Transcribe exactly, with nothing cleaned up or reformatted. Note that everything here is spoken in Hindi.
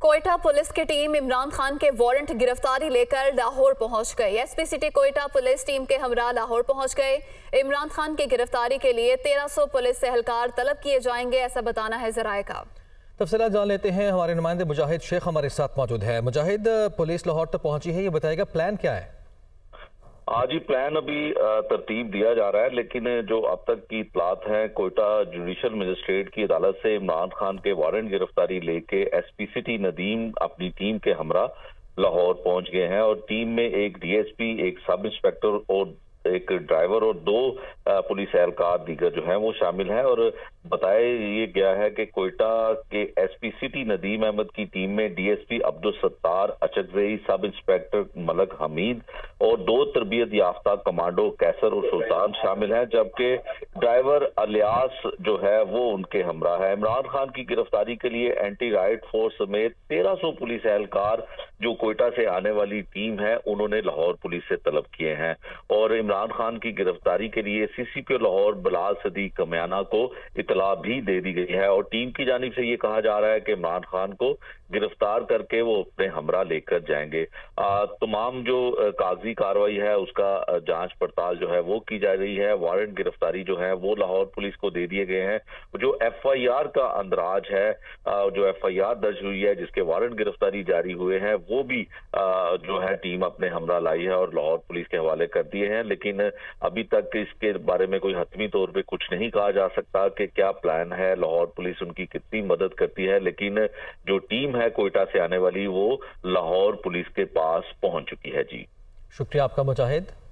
कोयटा पुलिस की टीम इमरान खान के वारंट गिरफ्तारी लेकर लाहौर पहुंच गई। SP city Quetta police team के हमरा लाहौर पहुंच गए। इमरान खान की गिरफ्तारी के लिए तेरह सौ पुलिस एहलकार तलब किए जाएंगे, ऐसा बताना है जराए का। तफसीलात जान लेते हैं, हमारे नुमाइंदे मुजाहिद शेख हमारे साथ मौजूद है। मुजाहिद, पुलिस लाहौर तक पहुंची है, ये बताएगा प्लान क्या है? आज ही प्लान अभी तरतीब दिया जा रहा है, लेकिन जो अब तक की इतलात हैं, कोयटा जुडिशल मजिस्ट्रेट की अदालत से इमरान खान के वारंट गिरफ्तारी लेके एसपी सिटी नदीम अपनी टीम के हमरा लाहौर पहुंच गए हैं और टीम में एक डीएसपी, एक सब इंस्पेक्टर और एक ड्राइवर और दो पुलिस एहलकार दीगर जो हैं वो शामिल हैं। और बताया ये गया है कि कोयटा के एसपी सिटी नदीम अहमद की टीम में DSP Abdul Sattar Achakzai, sub inspector Malak Hamid और दो तरबियत याफ्ता कमांडो कैसर और सुल्तान शामिल हैं, जबकि ड्राइवर अलियास जो है वो उनके हमरा है। इमरान खान की गिरफ्तारी के लिए एंटी राइट फोर्स समेत तेरह सौ पुलिस एहलकार जो कोयटा से आने वाली टीम है उन्होंने लाहौर पुलिस से तलब किए हैं। और इमरान खान की गिरफ्तारी के लिए सीसीपी लाहौर बिलाल सदीक कमियाना को इतला भी दे दी गई है और टीम की जानिब से ये कहा जा रहा है कि इमरान खान को गिरफ्तार करके वो अपने हमरा लेकर जाएंगे। तमाम जो कागजी कार्रवाई है उसका जांच पड़ताल जो है वो की जा रही है। वारंट गिरफ्तारी जो है वो लाहौर पुलिस को दे दिए गए हैं। जो एफ आई आर का अंदराज है, जो एफ आई आर दर्ज हुई है जिसके वारंट गिरफ्तारी जारी हुए हैं, वो भी जो है टीम अपने हमरा लाई है और लाहौर पुलिस के हवाले कर दिए हैं। लेकिन अभी तक इसके बारे में कोई हतमी तौर पे कुछ नहीं कहा जा सकता कि क्या प्लान है, लाहौर पुलिस उनकी कितनी मदद करती है। लेकिन जो टीम है कोयटा से आने वाली वो लाहौर पुलिस के पास पहुंच चुकी है। जी शुक्रिया आपका मुजाहिद।